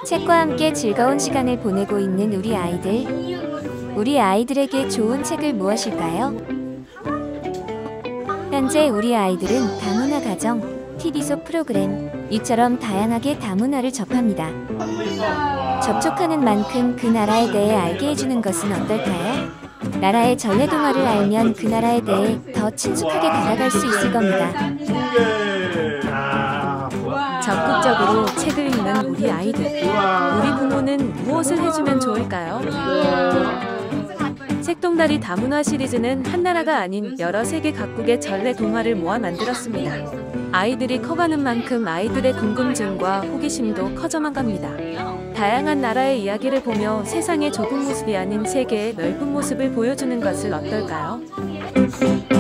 책과 함께 즐거운 시간을 보내고 있는 우리 아이들. 우리 아이들에게 좋은 책을 무엇일까요? 현재 우리 아이들은 다문화 가정, TV 속 프로그램, 이처럼 다양하게 다문화를 접합니다. 접촉하는 만큼 그 나라에 대해 알게 해주는 것은 어떨까요? 나라의 전래동화를 알면 그 나라에 대해 더 친숙하게 다가갈 수 있을 겁니다. 적극적으로 책을 읽는 우리 아이들. 우리 부모는 무엇을 해주면 좋을까요? 책동다리 다문화 시리즈는 한 나라가 아닌 여러 세계 각국의 전래 동화를 모아 만들었습니다. 아이들이 커가는 만큼 아이들의 궁금증과 호기심도 커져만 갑니다. 다양한 나라의 이야기를 보며 세상의 좁은 모습이 아닌 세계의 넓은 모습을 보여주는 것은 어떨까요?